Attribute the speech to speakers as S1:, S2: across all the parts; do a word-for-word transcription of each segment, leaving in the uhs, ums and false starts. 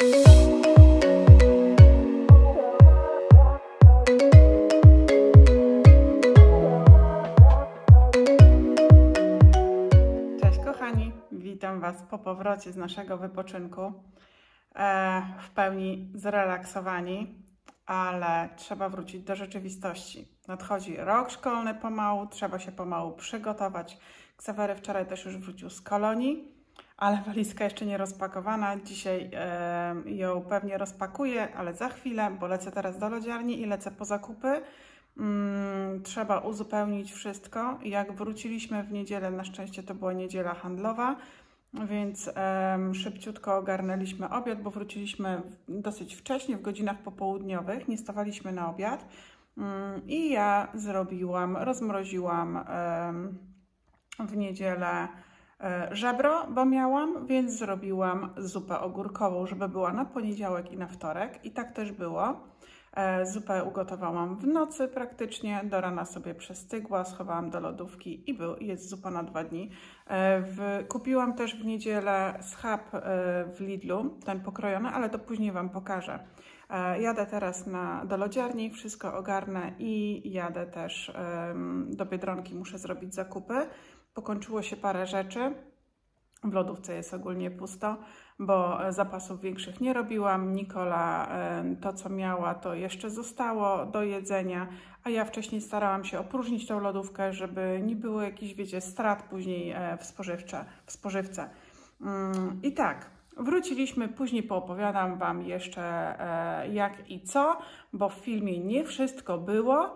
S1: Witam Was po powrocie z naszego wypoczynku, e, w pełni zrelaksowani, ale trzeba wrócić do rzeczywistości. Nadchodzi rok szkolny pomału, trzeba się pomału przygotować. Ksawery wczoraj też już wrócił z kolonii, ale walizka jeszcze nie rozpakowana. Dzisiaj e, ją pewnie rozpakuję, ale za chwilę, bo lecę teraz do lodziarni i lecę po zakupy. Hmm, trzeba uzupełnić wszystko. Jak wróciliśmy w niedzielę, na szczęście to była niedziela handlowa, więc um, szybciutko ogarnęliśmy obiad, bo wróciliśmy dosyć wcześnie, w godzinach popołudniowych, nie stawaliśmy na obiad. Um, I ja zrobiłam, rozmroziłam um, w niedzielę um, żebro, bo miałam, więc zrobiłam zupę ogórkową, żeby była na poniedziałek i na wtorek. I tak też było. Zupę ugotowałam w nocy praktycznie, do rana sobie przestygła, schowałam do lodówki i był, jest zupa na dwa dni. W, kupiłam też w niedzielę schab w Lidlu, ten pokrojony, ale to później Wam pokażę. Jadę teraz na, do lodziarni, wszystko ogarnę i jadę też do Biedronki, muszę zrobić zakupy. Pokończyło się parę rzeczy. W lodówce jest ogólnie pusto, bo zapasów większych nie robiłam. Nikola to, co miała, to jeszcze zostało do jedzenia, a ja wcześniej starałam się opróżnić tą lodówkę, żeby nie było jakichś, wiecie, strat później w, spożywcze, w spożywce. I tak, wróciliśmy, później poopowiadam Wam jeszcze jak i co, bo w filmie nie wszystko było.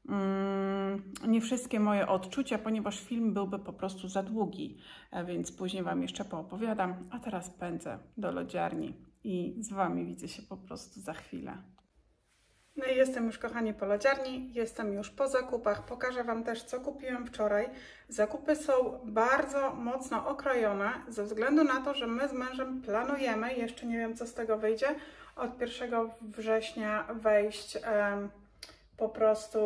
S1: Nie wszystkie moje odczucia, ponieważ film byłby po prostu za długi, więc później Wam jeszcze poopowiadam, a teraz pędzę do lodziarni i z Wami widzę się po prostu za chwilę. No i jestem już, kochani, po lodziarni, jestem już po zakupach, pokażę Wam też, co kupiłam wczoraj. Zakupy są bardzo mocno okrojone, ze względu na to, że my z mężem planujemy, jeszcze nie wiem, co z tego wyjdzie, od pierwszego września wejść um, po prostu,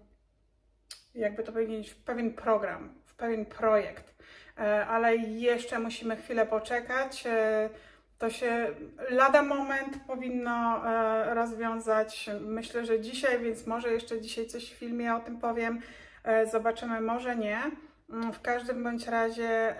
S1: jakby to powiedzieć, w pewien program, w pewien projekt, ale jeszcze musimy chwilę poczekać. To się lada moment powinno rozwiązać, myślę, że dzisiaj, więc może jeszcze dzisiaj coś w filmie o tym powiem, zobaczymy, może nie. W każdym bądź razie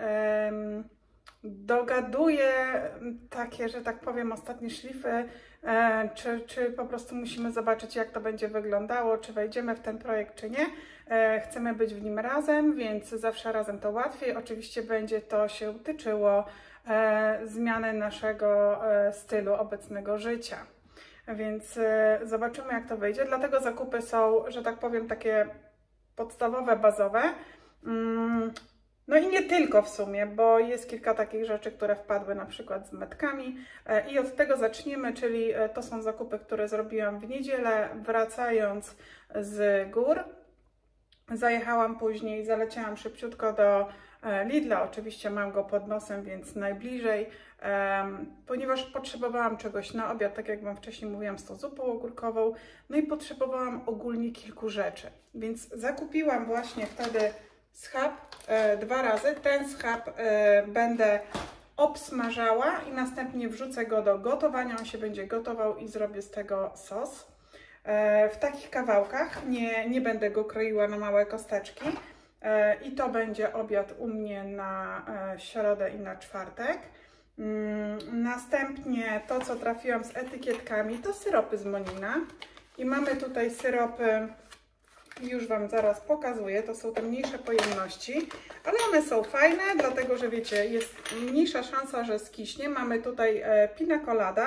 S1: dogaduję takie, że tak powiem, ostatnie szlify, e, czy, czy po prostu musimy zobaczyć, jak to będzie wyglądało, czy wejdziemy w ten projekt, czy nie. E, chcemy być w nim razem, więc zawsze razem to łatwiej. Oczywiście będzie to się tyczyło e, zmiany naszego e, stylu obecnego życia. Więc e, zobaczymy, jak to wyjdzie. Dlatego zakupy są, że tak powiem, takie podstawowe, bazowe. Mm. No i nie tylko w sumie, bo jest kilka takich rzeczy, które wpadły na przykład z metkami i od tego zaczniemy, czyli to są zakupy, które zrobiłam w niedzielę, wracając z gór. Zajechałam później, zaleciałam szybciutko do Lidla, oczywiście mam go pod nosem, więc najbliżej, ponieważ potrzebowałam czegoś na obiad, tak jak Wam wcześniej mówiłam, z tą zupą ogórkową, no i potrzebowałam ogólnie kilku rzeczy, więc zakupiłam właśnie wtedy schab e, dwa razy. Ten schab e, będę obsmażała i następnie wrzucę go do gotowania. On się będzie gotował i zrobię z tego sos. E, w takich kawałkach. Nie, nie będę go kroiła na małe kosteczki. E, I to będzie obiad u mnie na e, środę i na czwartek. Mm, następnie to, co trafiłam z etykietkami, to syropy z Monina. I mamy tutaj syropy, już Wam zaraz pokazuję, to są te mniejsze pojemności, ale one są fajne, dlatego że wiecie, jest mniejsza szansa, że skiśnie. Mamy tutaj e, pina colada,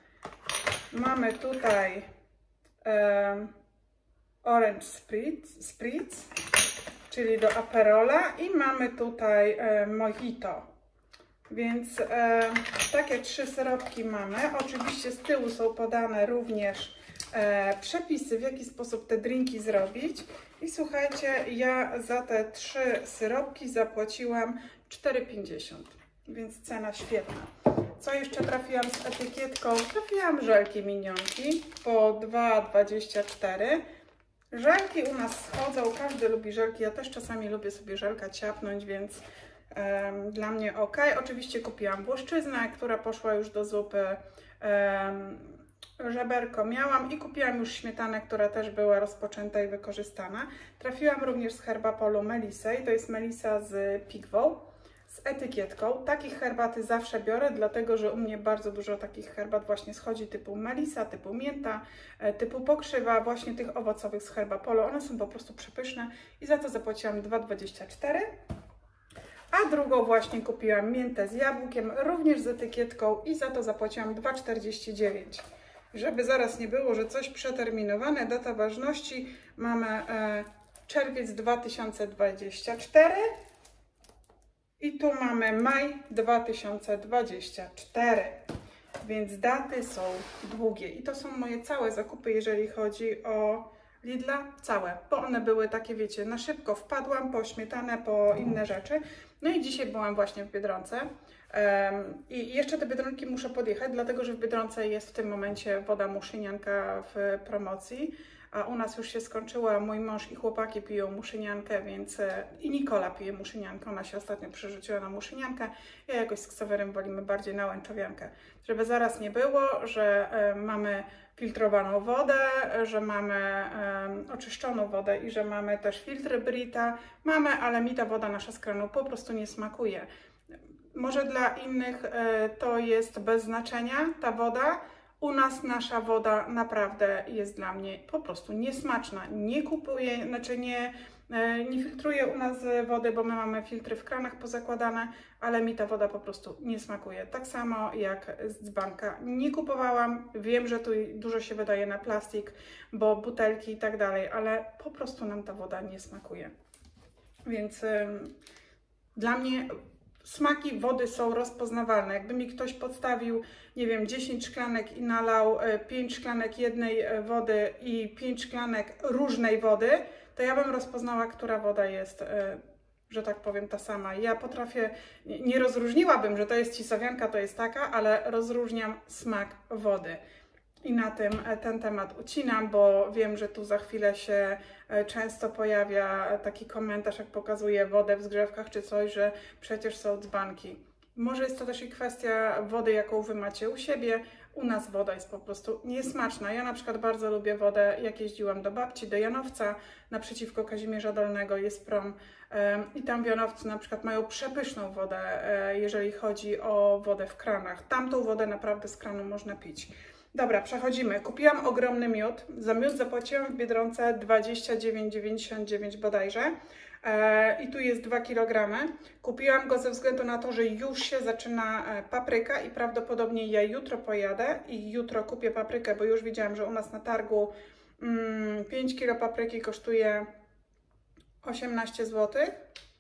S1: mamy tutaj e, orange spritz, spritz, czyli do aperola i mamy tutaj e, mojito. Więc e, takie trzy syropki mamy. Oczywiście z tyłu są podane również E, przepisy, w jaki sposób te drinki zrobić. I słuchajcie, ja za te trzy syropki zapłaciłam cztery pięćdziesiąt, więc cena świetna. Co jeszcze trafiłam z etykietką? Trafiłam żelki minionki po dwa dwadzieścia cztery. Żelki u nas schodzą, każdy lubi żelki, ja też czasami lubię sobie żelka ciapnąć, więc Um, dla mnie ok. Oczywiście kupiłam włoszczyznę, która poszła już do zupy. Um, Żeberko miałam i kupiłam już śmietanę, która też była rozpoczęta i wykorzystana. Trafiłam również z Herbapolu Melisę i to jest Melisa z pigwą, z etykietką. Takich herbaty zawsze biorę, dlatego że u mnie bardzo dużo takich herbat właśnie schodzi typu Melisa, typu mięta, typu pokrzywa, właśnie tych owocowych z Herbapolu. One są po prostu przepyszne i za to zapłaciłam dwa dwadzieścia cztery. A drugą właśnie kupiłam miętę z jabłkiem, również z etykietką i za to zapłaciłam dwa czterdzieści dziewięć. Żeby zaraz nie było, że coś przeterminowane, data ważności mamy e, czerwiec dwa tysiące dwudziesty czwarty i tu mamy maj dwa tysiące dwudziesty czwarty, więc daty są długie i to są moje całe zakupy, jeżeli chodzi o Lidla, całe, bo one były takie, wiecie, na szybko wpadłam po śmietanę, po inne rzeczy. No i dzisiaj byłam właśnie w Biedronce. Um, I jeszcze te Biedronki muszę podjechać, dlatego że w Biedronce jest w tym momencie woda muszynianka w promocji, a u nas już się skończyła, mój mąż i chłopaki piją muszyniankę, więc i Nikola pije muszyniankę, ona się ostatnio przerzuciła na muszyniankę, ja jakoś z Ksawerem wolimy bardziej na łęczowiankę, żeby zaraz nie było, że e, mamy filtrowaną wodę, że mamy e, oczyszczoną wodę i że mamy też filtry Brita, mamy, ale mi ta woda nasza z kranu po prostu nie smakuje. Może dla innych e, to jest bez znaczenia, ta woda. U nas nasza woda naprawdę jest dla mnie po prostu niesmaczna. Nie kupuję, znaczy nie, e, nie filtruję u nas wody, bo my mamy filtry w kranach pozakładane, ale mi ta woda po prostu nie smakuje. Tak samo jak z dzbanka. Nie kupowałam, wiem, że tu dużo się wydaje na plastik, bo butelki i tak dalej, ale po prostu nam ta woda nie smakuje. Więc e, dla mnie smaki wody są rozpoznawalne. Jakby mi ktoś podstawił, nie wiem, dziesięć szklanek i nalał pięć szklanek jednej wody i pięć szklanek różnej wody, to ja bym rozpoznała, która woda jest, że tak powiem, ta sama. Ja potrafię, nie rozróżniłabym, że to jest cisowianka, to jest taka, ale rozróżniam smak wody. I na tym ten temat ucinam, bo wiem, że tu za chwilę się często pojawia taki komentarz, jak pokazuje wodę w zgrzewkach czy coś, że przecież są dzbanki. Może jest to też i kwestia wody, jaką Wy macie u siebie. U nas woda jest po prostu niesmaczna. Ja na przykład bardzo lubię wodę, jak jeździłam do babci, do Janowca, naprzeciwko Kazimierza Dolnego jest prom i tam w Janowcu na przykład mają przepyszną wodę, jeżeli chodzi o wodę w kranach. Tamtą wodę naprawdę z kranu można pić. Dobra, przechodzimy. Kupiłam ogromny miód. Za miód zapłaciłam w Biedronce dwadzieścia dziewięć dziewięćdziesiąt dziewięć bodajże. E, I tu jest dwa kilogramy. Kupiłam go ze względu na to, że już się zaczyna papryka i prawdopodobnie ja jutro pojadę i jutro kupię paprykę, bo już widziałam, że u nas na targu mm, pięć kilo papryki kosztuje osiemnaście złotych.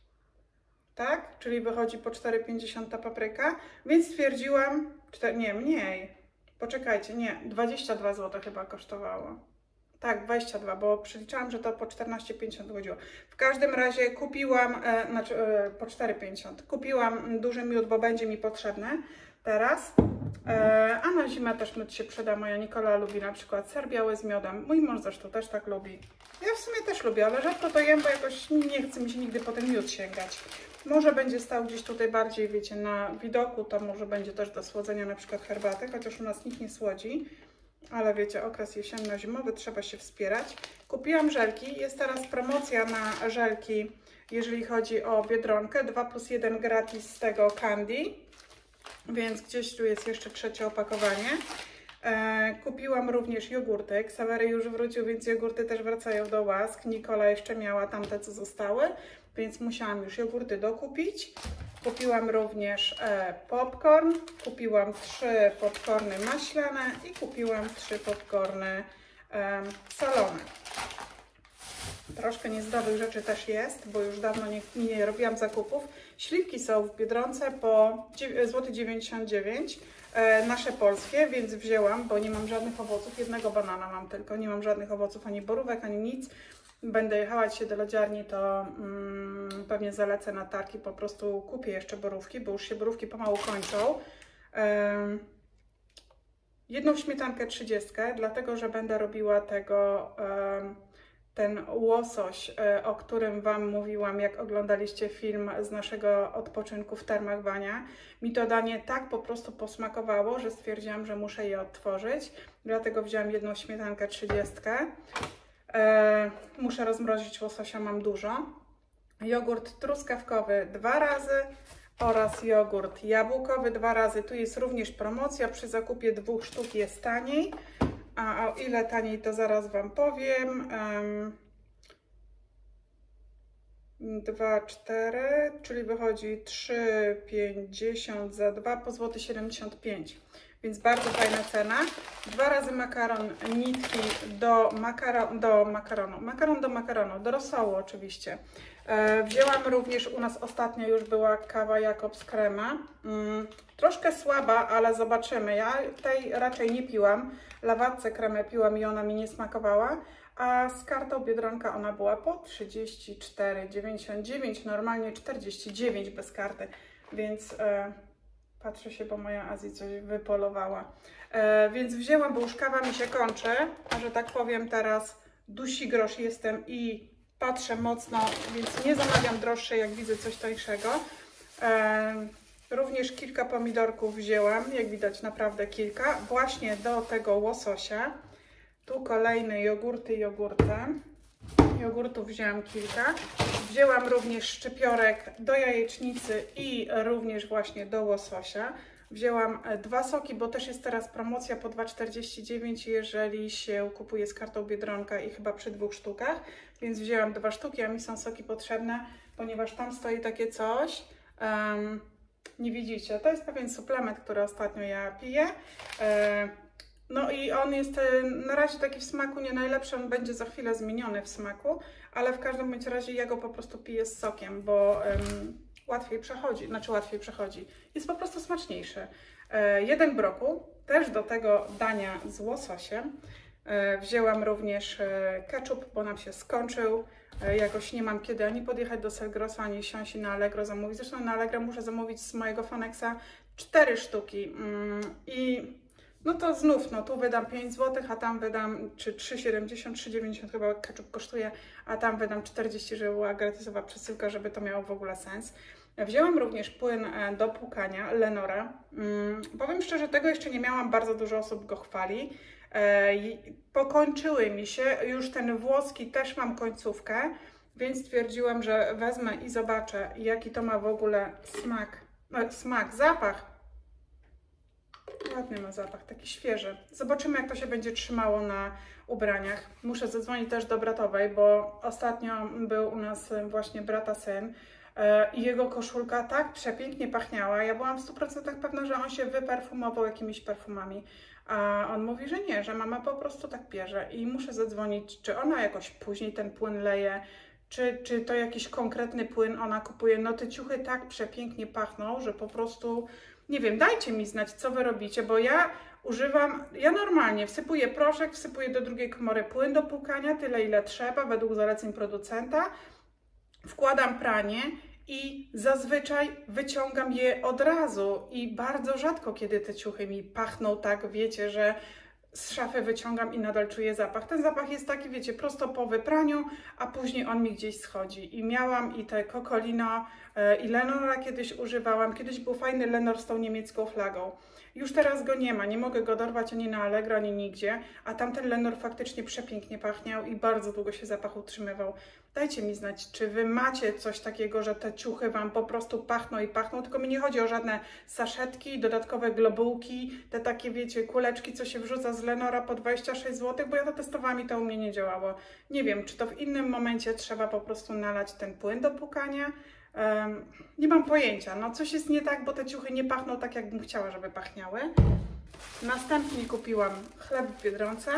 S1: Tak? Czyli wychodzi po cztery pięćdziesiąt ta papryka. Więc stwierdziłam, cztery, nie, mniej. Poczekajcie, nie, dwadzieścia dwa złote chyba kosztowało. Tak, dwadzieścia dwa, bo przeliczałam, że to po czternaście pięćdziesiąt chodziło. W każdym razie kupiłam, e, znaczy e, po cztery pięćdziesiąt. Kupiłam duży miód, bo będzie mi potrzebny teraz. E, a na zimę też miód się przyda. Moja Nikola lubi na przykład ser biały z miodem. Mój mąż zresztą też tak lubi. Ja w sumie też lubię, ale rzadko to jem, bo jakoś nie chce mi się nigdy po ten miód sięgać. Może będzie stał gdzieś tutaj bardziej, wiecie, na widoku, to może będzie też do słodzenia na przykład herbaty, chociaż u nas nikt nie słodzi. Ale wiecie, okres jesienno-zimowy, trzeba się wspierać. Kupiłam żelki, jest teraz promocja na żelki, jeżeli chodzi o Biedronkę, dwa plus jeden gratis z tego Candy, więc gdzieś tu jest jeszcze trzecie opakowanie. E, kupiłam również jogurty, Ksawery już wrócił, więc jogurty też wracają do łask. Nikola jeszcze miała tamte, co zostały, więc musiałam już jogurty dokupić. Kupiłam również e, popcorn, kupiłam trzy popcorny maślane i kupiłam trzy popcorny e, solone. Troszkę niezdrowych rzeczy też jest, bo już dawno nie, nie robiłam zakupów. Śliwki są w Biedronce po dziewięćdziesiąt dziewięć złotych, e, nasze polskie, więc wzięłam, bo nie mam żadnych owoców. Jednego banana mam tylko, nie mam żadnych owoców, ani borówek, ani nic. Będę jechała dzisiaj do lodziarni, to mm, pewnie zalecę na targ i po prostu kupię jeszcze borówki, bo już się borówki pomału kończą. Um, jedną śmietankę trzydziestkę, dlatego że będę robiła tego um, ten łosoś, o którym Wam mówiłam, jak oglądaliście film z naszego odpoczynku w Termach Bania. Mi to danie tak po prostu posmakowało, że stwierdziłam, że muszę je odtworzyć. Dlatego wzięłam jedną śmietankę trzydziestkę. E, muszę rozmrozić łososia, mam dużo. Jogurt truskawkowy dwa razy oraz jogurt jabłkowy dwa razy. Tu jest również promocja, przy zakupie dwóch sztuk jest taniej. A o ile taniej, to zaraz Wam powiem. Um, dwa, cztery, czyli wychodzi trzy pięćdziesiąt za dwa po złoty siedemdziesiąt pięć. Więc bardzo fajna cena. Dwa razy makaron nitki do, makaron, do makaronu. Makaron do makaronu, do rosołu oczywiście. E, wzięłam również, u nas ostatnio już była kawa Jakobs Crema. Mm, troszkę słaba, ale zobaczymy. Ja tej raczej nie piłam. Lawatce kremę piłam i ona mi nie smakowała. A z kartą Biedronka ona była po trzydzieści cztery dziewięćdziesiąt dziewięć, normalnie czterdzieści dziewięć bez karty. Więc... E, patrzę się, bo moja Azji coś wypolowała. E, więc wzięłam, bo już kawa mi się kończy, a że tak powiem teraz dusi grosz jestem i patrzę mocno, więc nie zamawiam droższe, jak widzę coś tańszego. E, również kilka pomidorków wzięłam, jak widać naprawdę kilka, właśnie do tego łososia. Tu kolejne jogurty, jogurty. Jogurtów wzięłam kilka. Wzięłam również szczypiorek do jajecznicy i również właśnie do łososia. Wzięłam dwa soki, bo też jest teraz promocja po dwa czterdzieści dziewięć, jeżeli się kupuje z kartą Biedronka i chyba przy dwóch sztukach. Więc wzięłam dwa sztuki, a mi są soki potrzebne, ponieważ tam stoi takie coś. Um, nie widzicie, to jest pewien suplement, który ostatnio ja piję. Um, No i on jest na razie taki w smaku nie najlepszy, on będzie za chwilę zmieniony w smaku, ale w każdym bądź razie ja go po prostu piję z sokiem, bo um, łatwiej przechodzi, znaczy łatwiej przechodzi, jest po prostu smaczniejszy. E, jeden brokuł, też do tego dania z łososiem. E, wzięłam również e, ketchup, bo nam się skończył. E, jakoś nie mam kiedy ani podjechać do Selgrosu, ani siąść i na Allegro zamówić. Zresztą na Allegro muszę zamówić z mojego Fanexa cztery sztuki mm, i... No to znów, no tu wydam pięć złotych, a tam wydam, czy trzy siedemdziesiąt, trzy dziewięćdziesiąt chyba ketchup kosztuje, a tam wydam czterdzieści, żeby była gratisowa przesyłka, żeby to miało w ogóle sens. Wzięłam również płyn do płukania Lenora. Hmm, powiem szczerze, tego jeszcze nie miałam, bardzo dużo osób go chwali. E, pokończyły mi się, już ten włoski też mam końcówkę, więc stwierdziłam, że wezmę i zobaczę, jaki to ma w ogóle smak, e, smak, zapach. Ładny ma zapach, taki świeży. Zobaczymy, jak to się będzie trzymało na ubraniach. Muszę zadzwonić też do bratowej, bo ostatnio był u nas właśnie brata syn i jego koszulka tak przepięknie pachniała. Ja byłam w stu procentach pewna, że on się wyperfumował jakimiś perfumami. A on mówi, że nie, że mama po prostu tak bierze. I muszę zadzwonić, czy ona jakoś później ten płyn leje, czy, czy to jakiś konkretny płyn ona kupuje. No te ciuchy tak przepięknie pachną, że po prostu... Nie wiem, dajcie mi znać, co wy robicie, bo ja używam, ja normalnie wsypuję proszek, wsypuję do drugiej komory płyn do płukania, tyle ile trzeba, według zaleceń producenta, wkładam pranie i zazwyczaj wyciągam je od razu i bardzo rzadko, kiedy te ciuchy mi pachną tak, wiecie, że z szafy wyciągam i nadal czuję zapach. Ten zapach jest taki, wiecie, prosto po wypraniu, a później on mi gdzieś schodzi. I miałam i te Cocolino i Lenora kiedyś używałam. Kiedyś był fajny Lenor z tą niemiecką flagą. Już teraz go nie ma, nie mogę go dorwać ani na Allegro, ani nigdzie, a tamten Lenor faktycznie przepięknie pachniał i bardzo długo się zapach utrzymywał. Dajcie mi znać, czy wy macie coś takiego, że te ciuchy wam po prostu pachną i pachną, tylko mi nie chodzi o żadne saszetki, dodatkowe globułki, te takie, wiecie, kuleczki, co się wrzuca z Lenora po dwadzieścia sześć złotych, bo ja to testowałam i to u mnie nie działało. Nie wiem, czy to w innym momencie trzeba po prostu nalać ten płyn do płukania. Um, nie mam pojęcia, no coś jest nie tak, bo te ciuchy nie pachną tak, jakbym chciała, żeby pachniały. Następnie kupiłam chleb w Biedronce.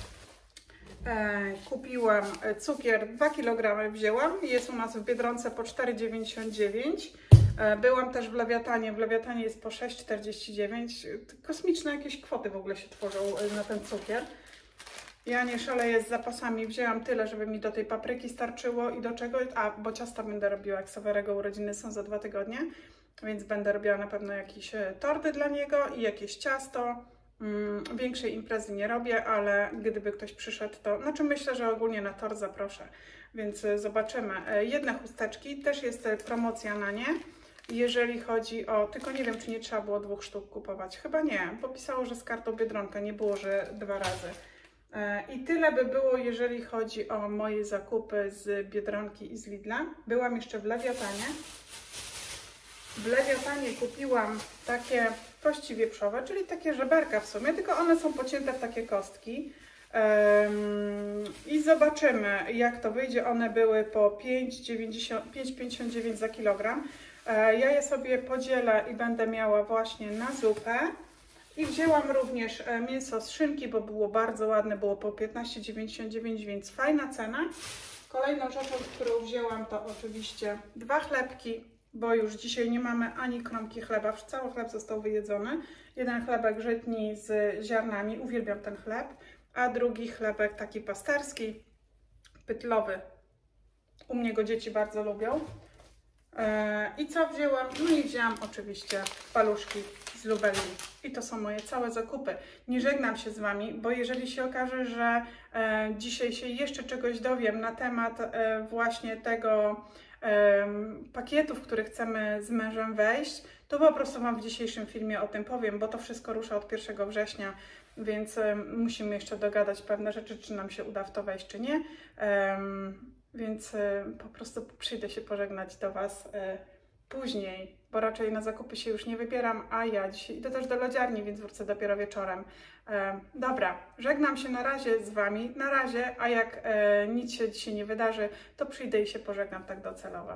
S1: E, kupiłam cukier, dwa kilogramy wzięłam, jest u nas w Biedronce po cztery dziewięćdziesiąt dziewięć. E, byłam też w Lewiatanie, w Lewiatanie jest po sześć czterdzieści dziewięć. Kosmiczne jakieś kwoty w ogóle się tworzą na ten cukier. Ja nie szaleję z zapasami, wzięłam tyle, żeby mi do tej papryki starczyło i do czego, a bo ciasta będę robiła, jak Sawerego urodziny są za dwa tygodnie, więc będę robiła na pewno jakieś torty dla niego i jakieś ciasto. Mm, większej imprezy nie robię, ale gdyby ktoś przyszedł, to znaczy myślę, że ogólnie na tor zaproszę, więc zobaczymy. Jedne chusteczki, też jest promocja na nie, jeżeli chodzi o, tylko nie wiem, czy nie trzeba było dwóch sztuk kupować, chyba nie, bo pisało, że z kartą Biedronka, nie było, że dwa razy. I tyle by było, jeżeli chodzi o moje zakupy z Biedronki i z Lidla. Byłam jeszcze w Lewiatanie. W Lewiatanie kupiłam takie kości wieprzowe, czyli takie żeberka w sumie, tylko one są pocięte w takie kostki. Um, I zobaczymy, jak to wyjdzie. One były po pięć pięćdziesiąt dziewięć za kilogram. E, ja je sobie podzielę i będę miała właśnie na zupę. I wzięłam również mięso z szynki, bo było bardzo ładne, było po piętnaście dziewięćdziesiąt dziewięć, więc fajna cena. Kolejną rzeczą, którą wzięłam, to oczywiście dwa chlebki, bo już dzisiaj nie mamy ani kromki chleba, cały chleb został wyjedzony. Jeden chlebek żytni z ziarnami, uwielbiam ten chleb, a drugi chlebek taki pasterski, pytlowy. U mnie go dzieci bardzo lubią. I co wzięłam? No i wzięłam oczywiście paluszki z lubelli. I to są moje całe zakupy. Nie żegnam się z Wami, bo jeżeli się okaże, że e, dzisiaj się jeszcze czegoś dowiem na temat e, właśnie tego e, pakietu, w który chcemy z mężem wejść, to po prostu Wam w dzisiejszym filmie o tym powiem, bo to wszystko rusza od pierwszego września, więc e, musimy jeszcze dogadać pewne rzeczy, czy nam się uda w to wejść, czy nie. E, Więc y, po prostu przyjdę się pożegnać do Was y, później, bo raczej na zakupy się już nie wybieram, a ja dzisiaj idę też do lodziarni, więc wrócę dopiero wieczorem. Y, dobra, żegnam się na razie z Wami, na razie, a jak y, nic się dzisiaj nie wydarzy, to przyjdę i się pożegnam tak docelowo.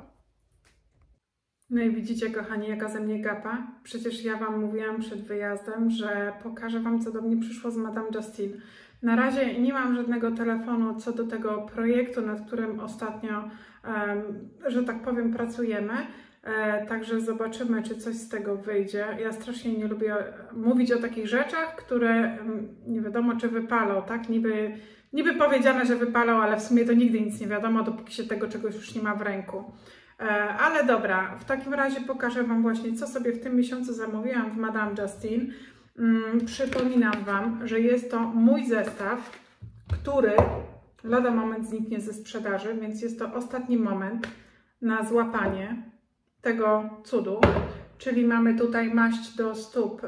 S1: No i widzicie, kochani, jaka ze mnie gapa. Przecież ja Wam mówiłam przed wyjazdem, że pokażę Wam, co do mnie przyszło z Madame Justine. Na razie nie mam żadnego telefonu co do tego projektu, nad którym ostatnio, um, że tak powiem, pracujemy. E, także zobaczymy, czy coś z tego wyjdzie. Ja strasznie nie lubię mówić o takich rzeczach, które um, nie wiadomo, czy wypalą, tak? Niby, niby powiedziane, że wypalą, ale w sumie to nigdy nic nie wiadomo, dopóki się tego czegoś już nie ma w ręku. E, ale dobra, w takim razie pokażę Wam właśnie, co sobie w tym miesiącu zamówiłam w Madame Justine. Hmm, przypominam Wam, że jest to mój zestaw, który lada moment zniknie ze sprzedaży, więc jest to ostatni moment na złapanie tego cudu. Czyli mamy tutaj maść do stóp.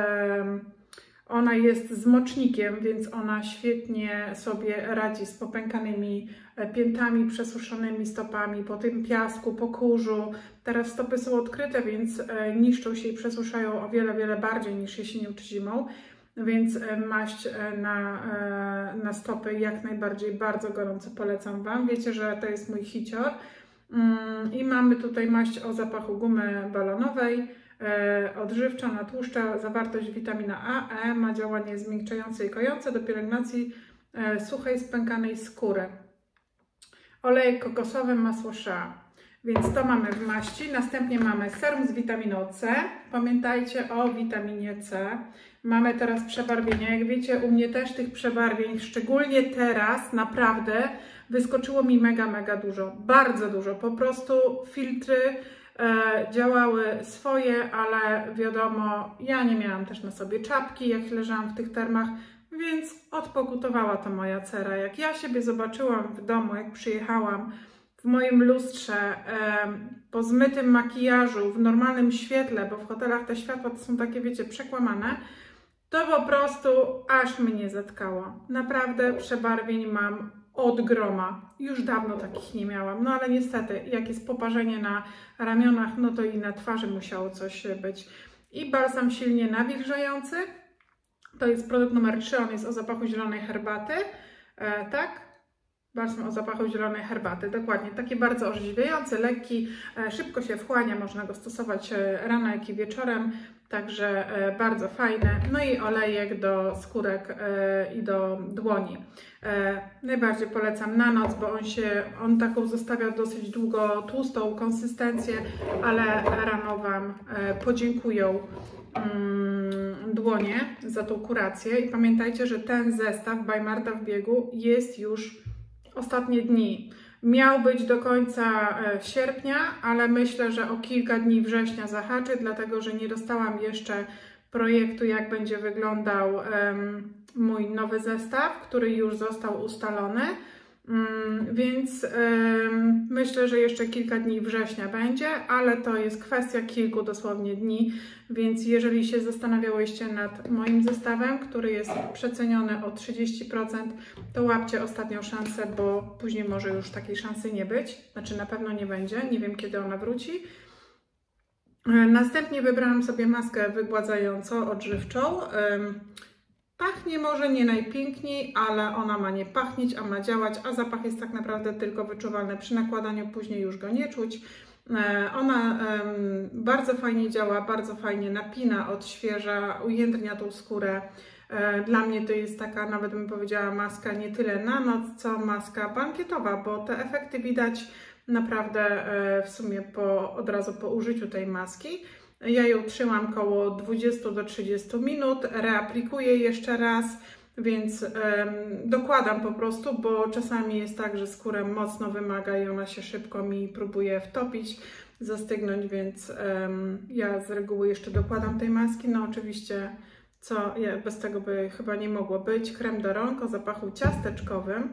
S1: Ona jest z mocznikiem, więc ona świetnie sobie radzi z popękanymi piętami, przesuszonymi stopami, po tym piasku, po kurzu. Teraz stopy są odkryte, więc niszczą się i przesuszają o wiele, wiele bardziej niż jesienią czy zimą. Więc maść na, na stopy jak najbardziej bardzo gorąco polecam Wam. Wiecie, że to jest mój hicior. I mamy tutaj maść o zapachu gumy balonowej. Odżywcza, natłuszcza, zawartość witamina A, E, ma działanie zmiękczające i kojące do pielęgnacji suchej, spękanej skóry. Olejek kokosowy, masło shea. Więc to mamy w maści. Następnie mamy serum z witaminą C. Pamiętajcie o witaminie C. Mamy teraz przebarwienia. Jak wiecie, u mnie też tych przebarwień, szczególnie teraz, naprawdę wyskoczyło mi mega, mega dużo. Bardzo dużo. Po prostu filtry E, działały swoje, ale wiadomo, ja nie miałam też na sobie czapki, jak leżałam w tych termach, więc odpokutowała to moja cera. Jak ja siebie zobaczyłam w domu, jak przyjechałam w moim lustrze, e, po zmytym makijażu, w normalnym świetle, bo w hotelach te światła to są takie, wiecie, przekłamane, to po prostu aż mnie zatkało. Naprawdę przebarwień mam od groma. Już dawno takich nie miałam, no ale niestety, jak jest poparzenie na ramionach, no to i na twarzy musiało coś być. I balsam silnie nawilżający. To jest produkt numer trzy, on jest o zapachu zielonej herbaty. E, tak? Balsam o zapachu zielonej herbaty, dokładnie. Taki bardzo orzeźwiający, lekki, e, szybko się wchłania, można go stosować e, rano, jak i wieczorem. Także e, bardzo fajne. No i olejek do skórek e, i do dłoni. E, najbardziej polecam na noc, bo on się, on taką zostawia dosyć długo tłustą konsystencję, ale rano Wam e, podziękują mm, dłonie za tą kurację. I pamiętajcie, że ten zestaw by Marta w biegu jest już ostatnie dni. Miał być do końca sierpnia, ale myślę, że o kilka dni września zahaczy, dlatego że nie dostałam jeszcze projektu, jak będzie wyglądał um, mój nowy zestaw, który już został ustalony. Um, więc um, myślę, że jeszcze kilka dni września będzie, ale to jest kwestia kilku dosłownie dni, więc jeżeli się zastanawiałyście nad moim zestawem, który jest przeceniony o trzydzieści procent, to łapcie ostatnią szansę, bo później może już takiej szansy nie być, znaczy na pewno nie będzie, nie wiem kiedy ona wróci. Następnie wybrałam sobie maskę wygładzającą, odżywczą. Pachnie może nie najpiękniej, ale ona ma nie pachnieć, a ma działać, a zapach jest tak naprawdę tylko wyczuwalny przy nakładaniu, później już go nie czuć. Ona bardzo fajnie działa, bardzo fajnie napina, odświeża, ujędrnia tą skórę. Dla mnie to jest taka, nawet bym powiedziała, maska nie tyle na noc, co maska bankietowa, bo te efekty widać naprawdę w sumie po, od razu po użyciu tej maski. Ja ją trzymam około dwudziestu do trzydziestu minut, reaplikuję jeszcze raz, więc um, dokładam po prostu, bo czasami jest tak, że skóra mocno wymaga i ona się szybko mi próbuje wtopić, zastygnąć, więc um, ja z reguły jeszcze dokładam tej maski. No oczywiście, co ja, bez tego by chyba nie mogło być, krem do rąk o zapachu ciasteczkowym.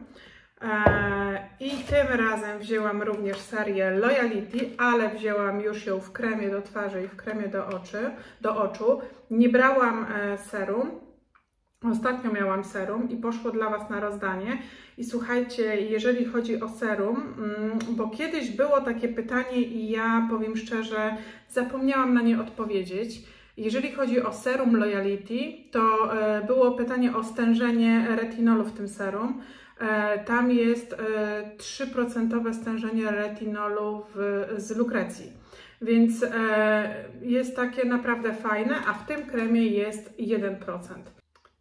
S1: I tym razem wzięłam również serię Loyalty, ale wzięłam już ją w kremie do twarzy i w kremie do, oczy, do oczu. Nie brałam serum. Ostatnio miałam serum i poszło dla Was na rozdanie. I słuchajcie, jeżeli chodzi o serum, bo kiedyś było takie pytanie i ja powiem szczerze, zapomniałam na nie odpowiedzieć. Jeżeli chodzi o serum Loyalty, to było pytanie o stężenie retinolu w tym serum. Tam jest trzy procent stężenie retinolu w, z lukrecji, więc jest takie naprawdę fajne, a w tym kremie jest jeden procent.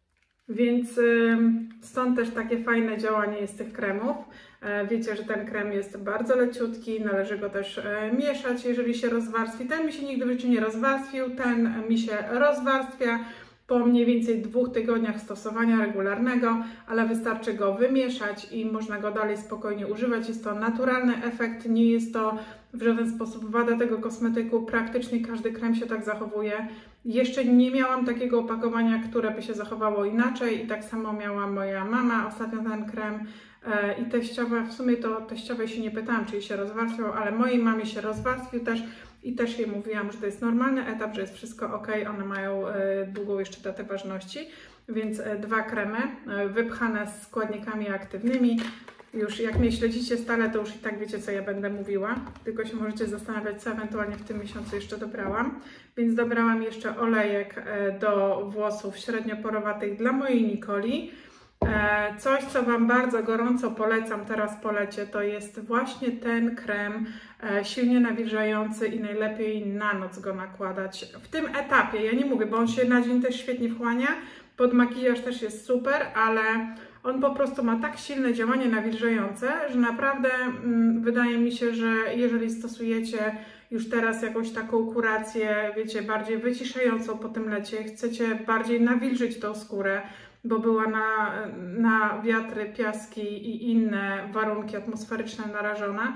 S1: Więc stąd też takie fajne działanie jest tych kremów. Wiecie, że ten krem jest bardzo leciutki, należy go też mieszać, jeżeli się rozwarstwi. Ten mi się nigdy w życiu nie rozwarstwił, ten mi się rozwarstwia po mniej więcej dwóch tygodniach stosowania regularnego, ale wystarczy go wymieszać i można go dalej spokojnie używać. Jest to naturalny efekt, nie jest to w żaden sposób wada tego kosmetyku. Praktycznie każdy krem się tak zachowuje. Jeszcze nie miałam takiego opakowania, które by się zachowało inaczej i tak samo miała moja mama ostatnio ten krem i teściowa. W sumie to teściowej się nie pytałam, czy jej się rozwarstwiał, ale mojej mamie się rozwarstwił też. I też jej mówiłam, że to jest normalny etap, że jest wszystko ok, one mają długą jeszcze datę ważności, więc dwa kremy wypchane z składnikami aktywnymi. Już jak mnie śledzicie stale, to już i tak wiecie, co ja będę mówiła, tylko się możecie zastanawiać, co ewentualnie w tym miesiącu jeszcze dobrałam. Więc dobrałam jeszcze olejek do włosów średnioporowatych dla mojej Nikoli. Coś, co Wam bardzo gorąco polecam teraz po lecie, to jest właśnie ten krem silnie nawilżający i najlepiej na noc go nakładać. W tym etapie, ja nie mówię, bo on się na dzień też świetnie wchłania, pod makijaż też jest super, ale on po prostu ma tak silne działanie nawilżające, że naprawdę mm, wydaje mi się, że jeżeli stosujecie już teraz jakąś taką kurację, wiecie, bardziej wyciszającą po tym lecie, chcecie bardziej nawilżyć tą skórę, bo była na, na wiatry, piaski i inne warunki atmosferyczne narażona,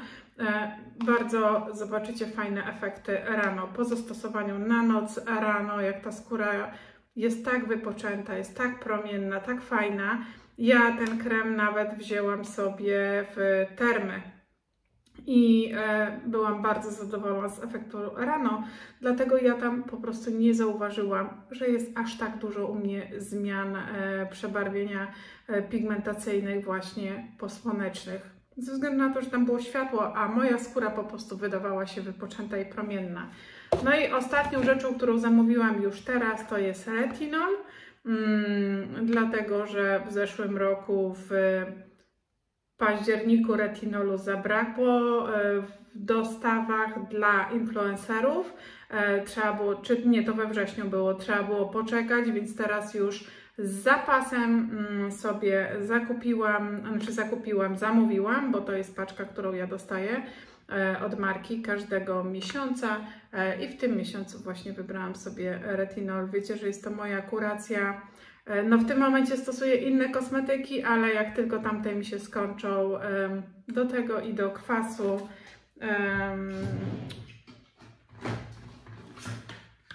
S1: bardzo zobaczycie fajne efekty rano, po zastosowaniu na noc, rano, jak ta skóra jest tak wypoczęta, jest tak promienna, tak fajna. Ja ten krem nawet wzięłam sobie w termy i e, byłam bardzo zadowolona z efektu rano, dlatego ja tam po prostu nie zauważyłam, że jest aż tak dużo u mnie zmian e, przebarwienia e, pigmentacyjnych właśnie posłonecznych. Ze względu na to, że tam było światło, a moja skóra po prostu wydawała się wypoczęta i promienna. No i ostatnią rzeczą, którą zamówiłam już teraz, to jest retinol, mm, dlatego że w zeszłym roku w październiku retinolu zabrakło w dostawach dla influencerów. Trzeba było, czy nie, to we wrześniu było, trzeba było poczekać, więc teraz już z zapasem sobie zakupiłam, znaczy zakupiłam, zamówiłam, bo to jest paczka, którą ja dostaję od marki każdego miesiąca i w tym miesiącu właśnie wybrałam sobie retinol. Wiecie, że jest to moja kuracja. No w tym momencie stosuję inne kosmetyki, ale jak tylko tamte mi się skończą, do tego i do kwasu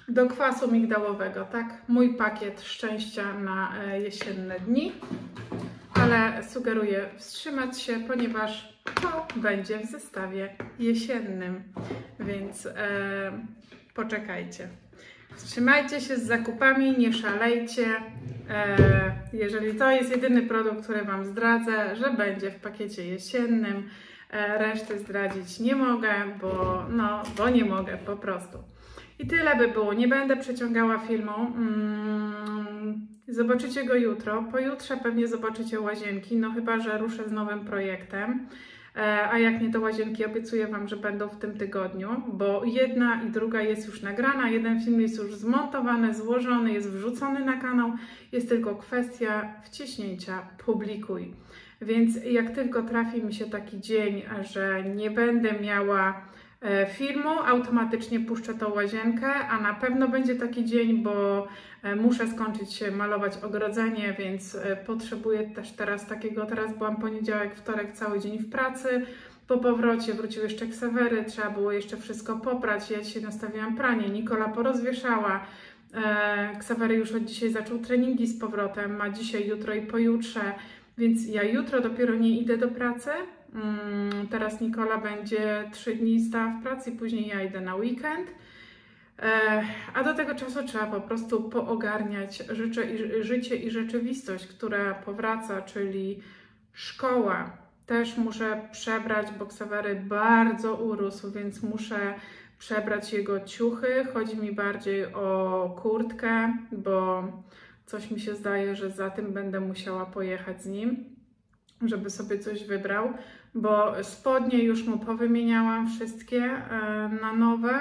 S1: do kwasu migdałowego, tak? Mój pakiet szczęścia na jesienne dni, ale sugeruję wstrzymać się, ponieważ to będzie w zestawie jesiennym, więc e, poczekajcie. Wstrzymajcie się z zakupami, nie szalejcie. E, jeżeli to jest jedyny produkt, który Wam zdradzę, że będzie w pakiecie jesiennym, e, reszty zdradzić nie mogę, bo, no, bo nie mogę po prostu. I tyle by było. Nie będę przeciągała filmu. Mm, zobaczycie go jutro. Pojutrze pewnie zobaczycie łazienki, no chyba że ruszę z nowym projektem. A jak nie, to łazienki obiecuję Wam, że będą w tym tygodniu, bo jedna i druga jest już nagrana, jeden film jest już zmontowany, złożony, jest wrzucony na kanał, jest tylko kwestia wciśnięcia publikuj. Więc jak tylko trafi mi się taki dzień, że nie będę miała filmu, automatycznie puszczę tą łazienkę, a na pewno będzie taki dzień, bo muszę skończyć malować ogrodzenie, więc potrzebuję też teraz takiego, teraz byłam poniedziałek, wtorek, cały dzień w pracy, po powrocie wrócił jeszcze Ksawery, trzeba było jeszcze wszystko poprać, ja dzisiaj nastawiłam pranie, Nikola porozwieszała, Ksawery już od dzisiaj zaczął treningi z powrotem, ma dzisiaj, jutro i pojutrze, więc ja jutro dopiero nie idę do pracy. Teraz Nikola będzie trzy dni stała w pracy i później ja idę na weekend. A do tego czasu trzeba po prostu poogarniać życie i, życie i rzeczywistość, która powraca, czyli szkoła. Też muszę przebrać, bo Ksawery bardzo urósł, więc muszę przebrać jego ciuchy. Chodzi mi bardziej o kurtkę, bo coś mi się zdaje, że za tym będę musiała pojechać z nim, żeby sobie coś wybrał, bo spodnie już mu powymieniałam wszystkie na nowe.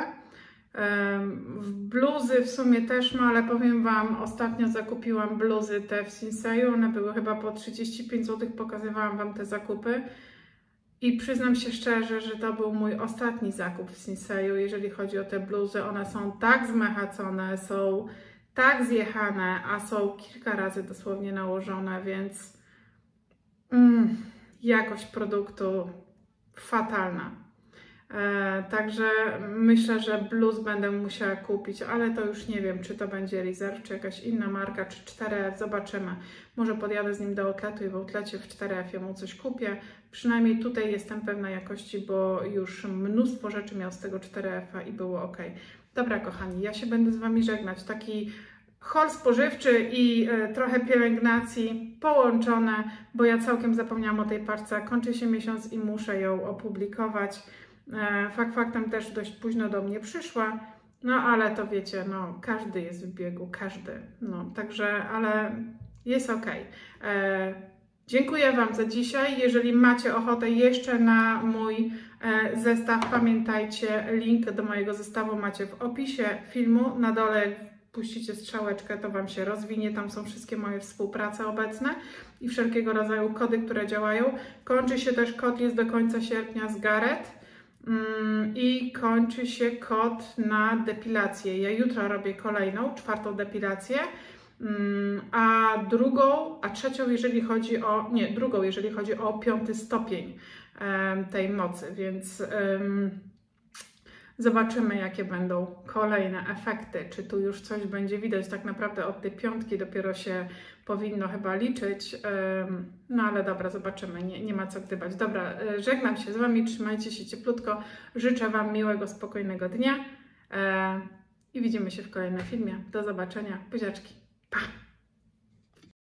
S1: Bluzy w sumie też ma, ale powiem Wam, ostatnio zakupiłam bluzy te w Sinseju, one były chyba po trzydzieści pięć złotych, pokazywałam Wam te zakupy i przyznam się szczerze, że to był mój ostatni zakup w Sinseju, jeżeli chodzi o te bluzy. One są tak zmechacone, są tak zjechane, a są kilka razy dosłownie nałożone, więc mm, jakość produktu fatalna. E, także myślę, że bluz będę musiała kupić, ale to już nie wiem, czy to będzie Reserve, czy jakaś inna marka, czy cztery F, zobaczymy. Może podjadę z nim do outletu i w outlecie w cztery F mu coś kupię. Przynajmniej tutaj jestem pewna jakości, bo już mnóstwo rzeczy miał z tego cztery F i było ok. Dobra kochani, ja się będę z Wami żegnać. Taki haul spożywczy i y, trochę pielęgnacji połączone, bo ja całkiem zapomniałam o tej parce. Kończy się miesiąc i muszę ją opublikować. E, fakt faktem też dość późno do mnie przyszła, no ale to wiecie, no każdy jest w biegu, każdy. No także, ale jest ok. E, dziękuję Wam za dzisiaj. Jeżeli macie ochotę jeszcze na mój e, zestaw, pamiętajcie, link do mojego zestawu macie w opisie filmu. Na dole puścicie strzałeczkę, to Wam się rozwinie, tam są wszystkie moje współprace obecne i wszelkiego rodzaju kody, które działają. Kończy się też kod, jest do końca sierpnia z Gareth mm, i kończy się kod na depilację. Ja jutro robię kolejną, czwartą depilację, mm, a drugą, a trzecią, jeżeli chodzi o, nie, drugą, jeżeli chodzi o piąty stopień um, tej mocy, więc um, zobaczymy, jakie będą kolejne efekty, czy tu już coś będzie widać. Tak naprawdę od tej piątki dopiero się powinno chyba liczyć, no ale dobra, zobaczymy, nie, nie ma co gdybać. Dobra, żegnam się z Wami, trzymajcie się cieplutko, życzę Wam miłego, spokojnego dnia i widzimy się w kolejnym filmie. Do zobaczenia, buziaczki, pa!